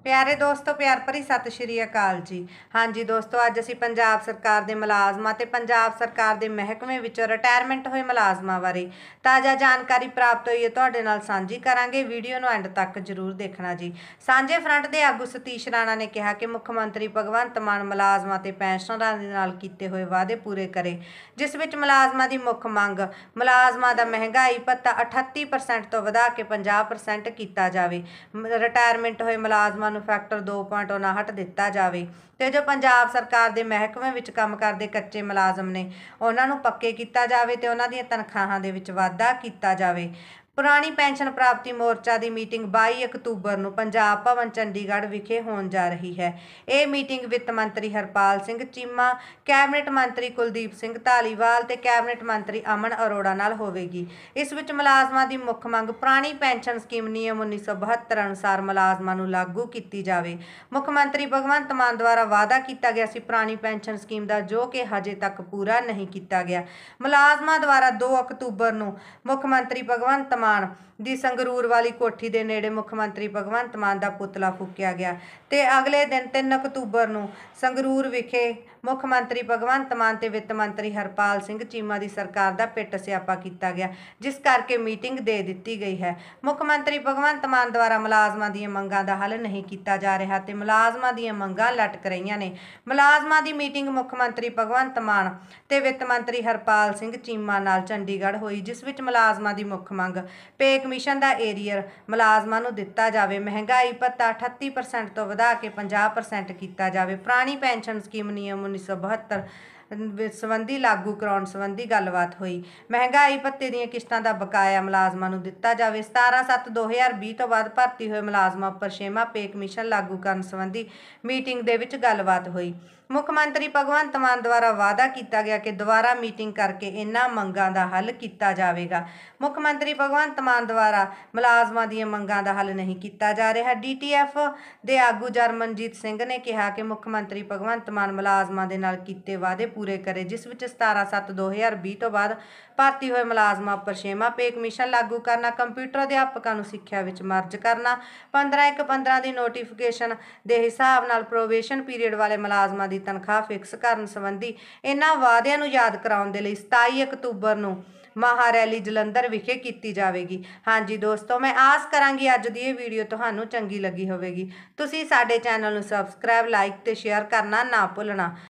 प्यारे दोस्तों प्यार भरी सत श्री अकाल जी। हाँ जी दोस्तों, अज असी पंजाब सरकार के मुलाजमां ते पंजाब सरकार के महकमे विचों रिटायरमेंट होए मुलाजमां बारे ताज़ा जानकारी प्राप्त हुई है तुहाडे नाल सांझी करांगे। वीडियो नूं एंड तक जरूर देखना जी। सांझे फ्रंट के आगू सतीश राणा ने कहा कि मुख मंत्री भगवंत मान मुलाजमां ते पेंशनरां दे नाल कीते होए वादे पूरे करे, जिस विच मुलाजमां दी मुख मंग मुलाजमां दा महंगाई भत्ता 38% तो वधा के 50% कीता जावे। रिटायरमेंट होए मुलाजमां फैक्टर 2.59 दिता जाए तो जो पंजाब सरकार के महकमे विच काम करते कच्चे मुलाजम ने उन्होंने पक्के किया जाए तो उन्होंने तनख्वाहां दे विच वाधा किया जाए। पुरानी पेंशन प्राप्ति मोर्चा की मीटिंग 22 अक्तूबर को पंजाब भवन चंडीगढ़ विखे होने जा रही है। ये मीटिंग वित्त मंत्री हरपाल सिंह चीमा, कैबिनेट मंत्री कुलदीप सिंह धालीवाल ते कैबिनेट मंत्री अमन अरोड़ा नाल होवेगी। इस विच मुलाजमां दी मुख मंग पुरानी पेंशन स्कीम नियम 1972 अनुसार मुलाजमां नूं लागू की जाए। मुख मंत्री भगवंत मान द्वारा वादा किया गया सी पुरानी पेंशन स्कीम का, जो कि हजे तक पूरा नहीं किया गया। मुलाजमां द्वारा 2 अक्तूबर को मुख मंत्री भगवंत मान दी संगरूर वाली कोठी के नेड़े मुख मंत्री भगवंत मान का पुतला फूकिया गया ते अगले दिन 3 अक्तूबर को संगरूर विखे मुख मंत्री भगवंत मान ते वित्त मंत्री हरपाल सिंह चीमा की सरकार का पिट स्यापा किया गया, जिस करके मीटिंग दे दी गई है। मुख मंत्री भगवंत मान द्वारा मुलाजमां दी मंगां दा हल नहीं किया जा रहा ते मुलाजमां दी मंगां लटक रही ने। मुलाजमां दी मीटिंग मुख मंत्री भगवंत मान ते वित्त मंत्री हरपाल सिंह चीमा नाल चंडीगढ़ हुई, जिस विच मुलाजमां दी मुख मंग पे कमीशन का एरीयर मुलाजमां नूं दिता जाए, महंगाई भत्ता 38% तो वधा के 50% किया जाए, पुरानी पेंशन स्कीम नियम 1972 संबंधी लागू कराउण संबंधी गलबात हुई, महंगाई भत्ते दीआं किश्तां दा बकाया मुलाजमां नूं दिता जाए, 17/7/2020 तो बाद भर्ती होए मुलाजमां उपर 6वां पे कमीशन लागू करन संबंधी मीटिंग दे विच गलबात हुई। मुख मंत्री भगवंत मान द्वारा वादा किया गया कि दोबारा मीटिंग करके इन्हां मंगां दा हल किया जाएगा। मुख मंत्री भगवंत मान द्वारा मुलाजमां दी मंगां दा हल नहीं किया जा रहा। DTF दे आगू जरमनजीत सिंह ने कहा कि मुख मंत्री भगवंत मान मुलाजमां दे नाल कीते वादे पूरे करे, जिस विच 17/7/2020 तो बाद भर्ती होए मुलाजमां उपर 6वां पे कमीशन लागू करना, कंप्यूटर अध्यापकों नूं सिੱਖਿਆ विच मर्ज करना, 15/1/15 की नोटिफिकेशन के हिसाब नाल प्रोबेशन पीरीयड वाले मुलाजमां की तनख्वाह फिक्स करन संबंधी इन्हां वादिआं नूं याद कराउण दे लई 27 अक्तूबर को महा रैली जलंधर विखे की जाएगी। हाँ जी दोस्तों, मैं आस करांगी अज दी ये वीडियो तुहानूं चंगी लगी होवेगी। तुसीं साडे चैनल नूं सबसक्राइब, लाइक ते शेयर करना ना भुलना।